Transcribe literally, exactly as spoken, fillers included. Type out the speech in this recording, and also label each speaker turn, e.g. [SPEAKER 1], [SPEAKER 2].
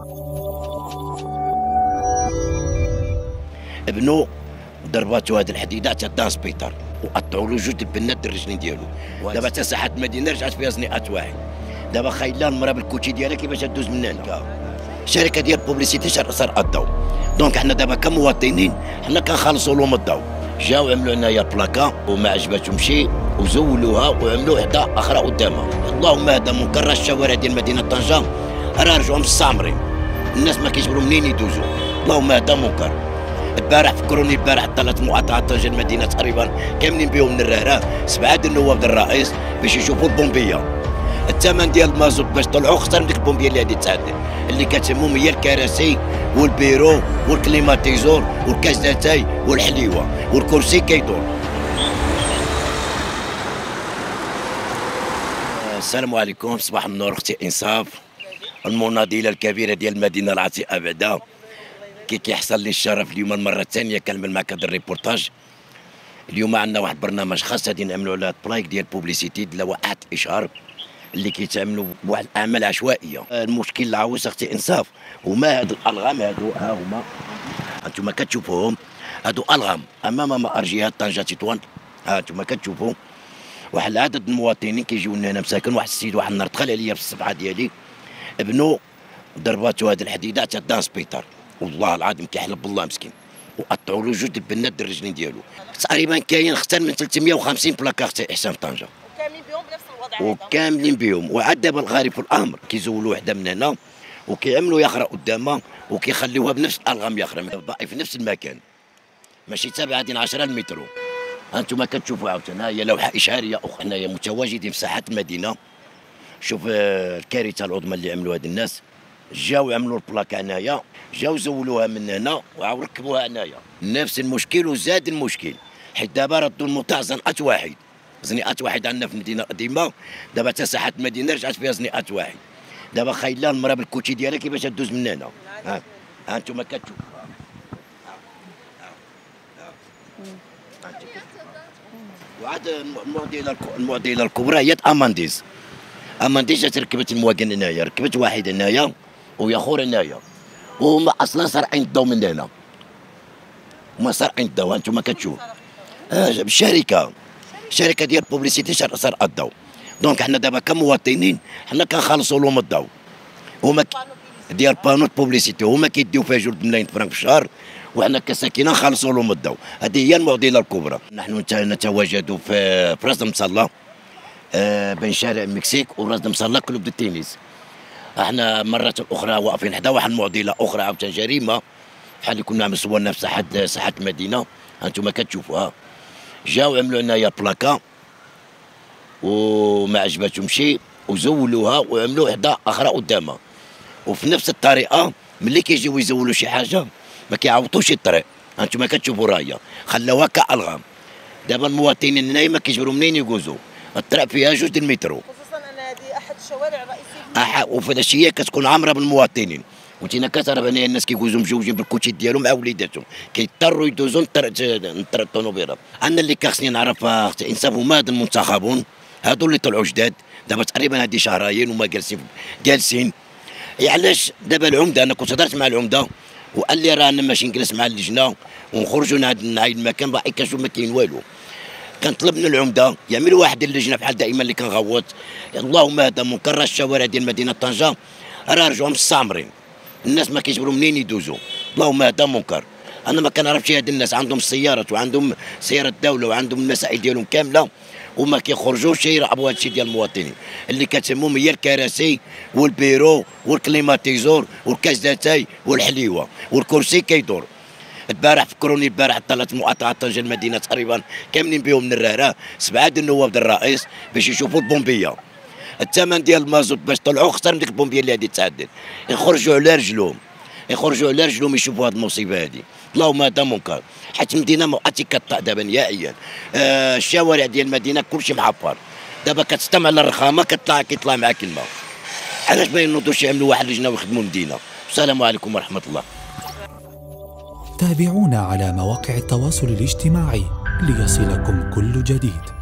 [SPEAKER 1] ابنو ضرباتو هاد الحديدات تاع سبيطار وقطعوا له جوج البنات الرجلين ديالو. دابا حتى ساحه المدينه رجعت فيها زنيقات واحد. دابا خايله المراه بالكوتشي ديالها كيفاش دوز من هنا. شركه ديال بوبليسيتي صار الضوء. دونك حنا دابا كمواطنين حنا كنخلصوا لهم الضوء. جاو عملوا هنايا البلاكا وما عجباتهمش وزولوها وعملوا وحده اخرى قدامها. اللهم هذا منكر. الشوارع ديال مدينه طنجه راه رجعوا مستعمرين. الناس ما كيجبروا منين يدوزوا. اللهم هذا منكر. البارح فكروني البارح ثلاث مقاطعات طنجه المدينه تقريبا كاملين بهم من الرهره سبعه ديال النواب ديال الرئيس باش يشوفوا البومبيه. الثمن ديال المازوت باش طلعوا خسر من ديك البومبيه اللي غادي تعدل اللي كتسموهم هي الكراسي والبيرو والكليماتيزور والكازاتاي والحليوه والكرسي كيدور. السلام عليكم، صباح النور اختي انصاف، المناضله الكبيره ديال المدينه العتيقه بعدا. كي كيحصل لي الشرف اليوم المره الثانيه كنعمل معك هذا الريبورتاج. اليوم عندنا واحد البرنامج خاص غادي نعملوا على البلايك ديال بوبليسيتي ديال لوحات اشهار اللي كيتعملوا بواحد الاعمال عشوائيه. المشكل العويص اختي انصاف هما هادو الالغام، هادو ها هما انتم كتشوفوهم، هادو الغام امام مآر جهه طنجه تطوان. ها انتم كتشوفوا واحد العدد المواطنين كيجيو لنا هنا مساكن. واحد السيد واحد النهار دخل عليا في الصفحه ديالي ابنو ضرباتو هاد الحديدات تاع سبيطار، والله العظيم كيحلف بالله مسكين، وقطعوا له جوج البنات الرجلين ديالو. تقريبا كاين اكثر من ثلاثمية وخمسين بلاكا اختي احسان في طنجه،
[SPEAKER 2] وكاملين بهم بنفس الوضع هذا،
[SPEAKER 1] وكاملين بهم. وعاد دابا الغريب في الامر كيزولوا وحده من هنا وكيعملوا يخرا قدامها وكيخليوها بنفس الالغام يخرا باقي في نفس المكان، ماشي تابعين عشرة المترو. انتم كتشوفوا عاوتاني هي لوحه اشهاريه اخرى. حنايا متواجدين في ساحه المدينه. شوف الكارثه العظمى اللي عملوا هاد الناس. جاو عملوا البلاكا هنايا، جاو زولوها من هنا وعاود ركبوها هنايا. نفس المشكل وزاد المشكل، حيت دابا ردوا الموطع زنقات واحد. زنقات واحد عندنا في المدينه القديمه، دابا حتى ساحه المدينه رجعت فيها زنقات واحد. دابا خايله المراه بالكوتشي ديالها كيفاش دوز من هنا. ها ها انتم كتشوفوا. وعاد المعضله المعضله الكبرى هي امانديز. امانديز جات ركبت المواطن هنايا، ركبت واحد هنايا ويا خور هنايا، وهما اصلا سارقين الضو من هنا. هما سارقين الضو انتم كتشوفوا. آه الشركه الشركه ديال بوبليسيتي سارقه الضو. دونك حنا دابا كمواطنين حنا كنخلصوا لهم الضو. هما ديال بانوت بوبليسيتي هما كيديو فيها جوج ملايين فرنك في الشهر، وحنا كساكنه نخلصوا لهم الضو. هذه هي المعضله الكبرى. نحن نتواجد في راس المصلى آه بين شارع المكسيك وراس المصلى كلوب دو التنس. احنا مرة اخرى واقفين حدا واحد المعضله اخرى عاوتاني جريمه بحال اللي كنا عم صورنا في ساحه ساحه المدينه. انتم كتشوفوها. جاو عملوا هنايا بلاكا وما عجباتهمش وزولوها وعملوا وحده اخرى قدامها. وفي نفس الطريقه ملي كيجيو يزولوا شي حاجه ما كيعوطوش الطريق. انتم كتشوفوا راهي خلاوها كالغام. دابا المواطنين هنايا ما كيجبروا منين يجوزوا. الطريق فيها جوج المترو،
[SPEAKER 2] خصوصا ان هذه احد الشوارع الرئيسيه.
[SPEAKER 1] أح... وفي الاشيه كتكون عامره بالمواطنين. وانتينا كتعرف هنايا الناس كيجوزوا مجوجين بالكوتشي ديالهم مع وليداتهم، كيضطروا يدوزوا نطر الطوموبيله. انا اللي كخصني نعرف اختي انصاف هما هاد المنتخبون هادو اللي طلعوا جداد دابا تقريبا هادي شهرين وما جالسين جالسين. علاش دابا العمده؟ انا كنت هضرت مع العمده وقال لي راه انا ماشي نجلس مع اللجنه ونخرجوا نهاد المكان باقي كنشوف ما كاين والو. كنطلب من العمده يعمل واحد اللجنه بحال دائما اللي كنغوت. اللهم هذا منكر. الشوارع ديال مدينه طنجه راه رجعوا مستعمرين. الناس ما كيجبروا منين يدوزوا. اللهم هذا منكر. انا ما كنعرفش هاد الناس عندهم السيارات وعندهم سياره الدوله وعندهم المسائل ديالهم كامله وما كيخرجوش يرعبوا هادشي ديال المواطنين اللي كتسموهم هي الكراسي والبيرو والكليماتيزور والكازاتاي والحليوه والكرسي كيدور. البارح فكروني البارح ثلاث مقاطعات طنجه المدينه تقريبا كاملين بهم من الرهره سبعه ديال النواب ديال الرئيس باش يشوفوا البومبيه. الثمن ديال المازوت باش طلعوا خسر من ديك البومبيه اللي غادي تعدل. يخرجوا على رجلهم يخرجوا على رجلهم يشوفوا هذه المصيبه هذه. اللهم هذا منكر. حيت المدينه ما بقاتش كطلع دابا نهائيا. آه الشوارع ديال المدينه كلشي محفر. دابا كتستمع للرخامه كطلع كيطلع معاك الماء. علاش ما ينوضوش يعملوا واحد اللجنه ويخدموا المدينه؟ السلام عليكم ورحمه الله.
[SPEAKER 3] تابعونا على مواقع التواصل الاجتماعي ليصلكم كل جديد.